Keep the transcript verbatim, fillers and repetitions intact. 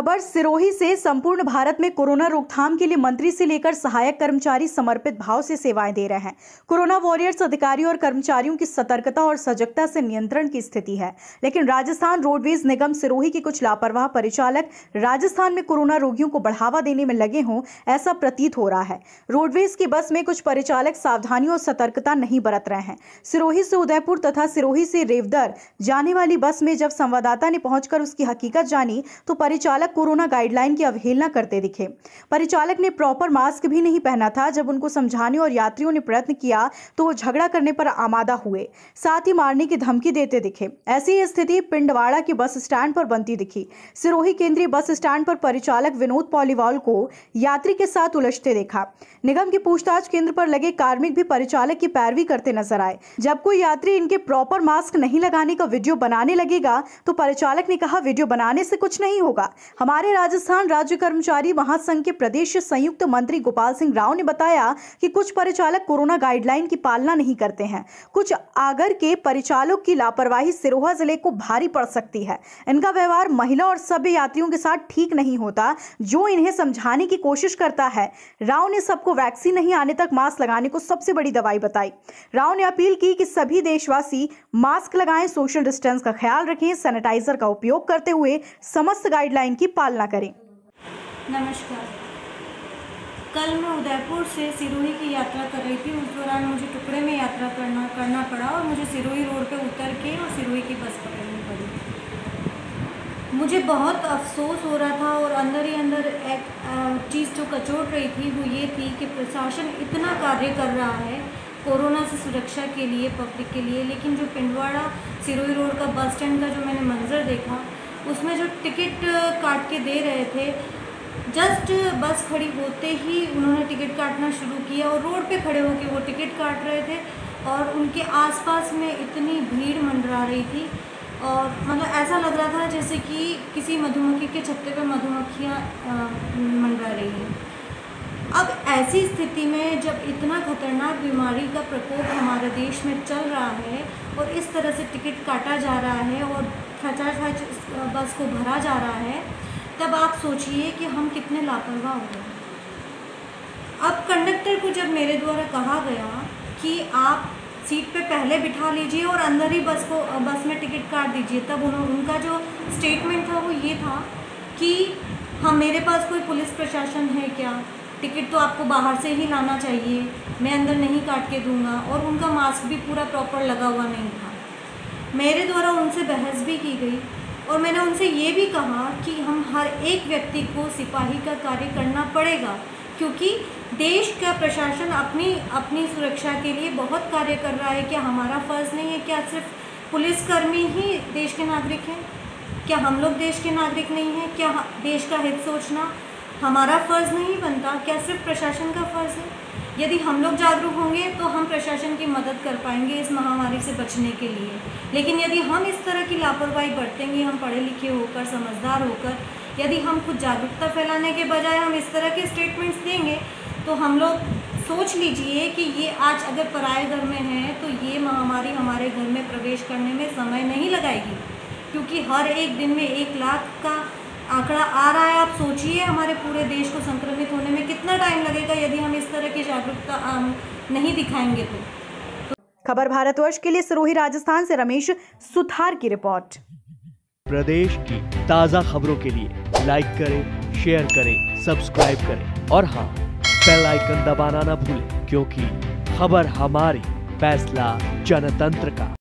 खबर सिरोही से। संपूर्ण भारत में कोरोना रोकथाम के लिए मंत्री से लेकर सहायक कर्मचारी समर्पित भाव से सेवाएं दे रहे हैं। कोरोना वॉरियर्स अधिकारियों और कर्मचारियों की सतर्कता और सजगता से नियंत्रण की स्थिति है, लेकिन राजस्थान रोडवेज निगम सिरोही के कुछ लापरवाह परिचालक राजस्थान में कोरोना रोगियों को बढ़ावा देने में लगे हों, ऐसा प्रतीत हो रहा है। रोडवेज की बस में कुछ परिचालक सावधानी और सतर्कता नहीं बरत रहे हैं। सिरोही से उदयपुर तथा सिरोही से रेवदर जाने वाली बस में जब संवाददाता ने पहुंचकर उसकी हकीकत जानी तो परिचालक कोरोना गाइडलाइन की अवहेलना करते दिखे। परिचालक ने प्रॉपर मास्क भी नहीं पहना था। जब उनको समझाने और यात्रियों ने प्रयत्न किया तो वो झगड़ा करने पर आमादा हुए, साथ ही मारने की धमकी देते दिखे। ऐसी स्थिति पिंडवाड़ा के बस स्टैंड पर बनती दिखी। सिरोही केंद्रीय बस स्टैंड पर परिचालक विनोद पॉलीवाल को यात्री के साथ उलझते देखा। निगम के पूछताछ केंद्र पर लगे कार्मिक भी परिचालक की पैरवी करते नजर आए। जब कोई यात्री इनके प्रॉपर मास्क नहीं लगाने का वीडियो बनाने लगेगा तो परिचालक ने कहा, वीडियो बनाने से कुछ नहीं होगा। हमारे राजस्थान राज्य कर्मचारी महासंघ के प्रदेश संयुक्त मंत्री गोपाल सिंह राव ने बताया कि कुछ परिचालक कोरोना गाइडलाइन की पालना नहीं करते हैं। कुछ आगर के परिचालकों की लापरवाही सिरोहा जिले को भारी पड़ सकती है। इनका व्यवहार महिला और सभ्य यात्रियों के साथ ठीक नहीं होता, जो इन्हें समझाने की कोशिश करता है। राव ने सबको वैक्सीन नहीं आने तक मास्क लगाने को सबसे बड़ी दवाई बताई। राव ने अपील की कि सभी देशवासी मास्क लगाएं, सोशल डिस्टेंस का ख्याल रखें, सैनिटाइजर का उपयोग करते हुए समस्त गाइडलाइन की पालना करें। नमस्कार। कल मैं उदयपुर से सिरोही की यात्रा कर रही थी। उस दौरान मुझे टुकड़े में यात्रा करना करना पड़ा और मुझे सिरोही रोड पे उतर के और सिरोही की बस पकड़नी पड़ी। मुझे बहुत अफसोस हो रहा था और अंदर ही अंदर एक चीज़ जो कचोट रही थी वो ये थी कि प्रशासन इतना कार्य कर रहा है कोरोना से सुरक्षा के लिए, पब्लिक के लिए, लेकिन जो पिंडवाड़ा सिरोही रोड का बस स्टैंड का जो मैंने मंजर देखा उसमें जो टिकट काट के दे रहे थे, जस्ट बस खड़ी होते ही उन्होंने टिकट काटना शुरू किया और रोड पे खड़े होकर वो टिकट काट रहे थे और उनके आसपास में इतनी भीड़ मंडरा रही थी और मतलब ऐसा लग रहा था जैसे कि किसी मधुमक्खी के छत्ते पे मधुमक्खियाँ मंडरा रही हैं। अब ऐसी स्थिति में जब इतना खतरनाक बीमारी का प्रकोप हमारे देश में चल रहा है और इस तरह से टिकट काटा जा रहा है और खचाखच बस को भरा जा रहा है, तब आप सोचिए कि हम कितने लापरवाह हो गए। अब कंडक्टर को जब मेरे द्वारा कहा गया कि आप सीट पे पहले बिठा लीजिए और अंदर ही बस को बस में टिकट काट दीजिए, तब उन्होंने उनका जो स्टेटमेंट था वो ये था कि हाँ, मेरे पास कोई पुलिस प्रशासन है क्या, टिकट तो आपको बाहर से ही लाना चाहिए, मैं अंदर नहीं काट के दूंगा। और उनका मास्क भी पूरा प्रॉपर लगा हुआ नहीं था। मेरे द्वारा उनसे बहस भी की गई और मैंने उनसे ये भी कहा कि हम हर एक व्यक्ति को सिपाही का कार्य करना पड़ेगा, क्योंकि देश का प्रशासन अपनी अपनी सुरक्षा के लिए बहुत कार्य कर रहा है। क्या हमारा फ़र्ज़ नहीं है? क्या सिर्फ पुलिसकर्मी ही देश के नागरिक हैं? क्या हम लोग देश के नागरिक नहीं हैं? क्या देश का हित सोचना हमारा फ़र्ज़ नहीं बनता? क्या सिर्फ प्रशासन का फ़र्ज़ है? यदि हम लोग जागरूक होंगे तो हम प्रशासन की मदद कर पाएंगे इस महामारी से बचने के लिए। लेकिन यदि हम इस तरह की लापरवाही बरतेंगे, हम पढ़े लिखे होकर, समझदार होकर, यदि हम खुद जागरूकता फैलाने के बजाय हम इस तरह के स्टेटमेंट्स देंगे, तो हम लोग सोच लीजिए कि ये आज अगर पराए घर में है तो ये महामारी हमारे घर में प्रवेश करने में समय नहीं लगाएगी, क्योंकि हर एक दिन में एक लाख का आंकड़ा आ रहा है। आप सोचिए हमारे पूरे देश को संक्रमित होने में कितना टाइम लगेगा यदि हम इस तरह की जागरूकता नहीं दिखाएंगे तो। खबर भारतवर्ष के लिए सिरोही राजस्थान से रमेश सुथार की रिपोर्ट। प्रदेश की ताज़ा खबरों के लिए लाइक करें, शेयर करें, सब्सक्राइब करें और हाँ, बेल आइकन दबाना ना भूलें, क्योंकि खबर हमारी, फैसला जनतंत्र का।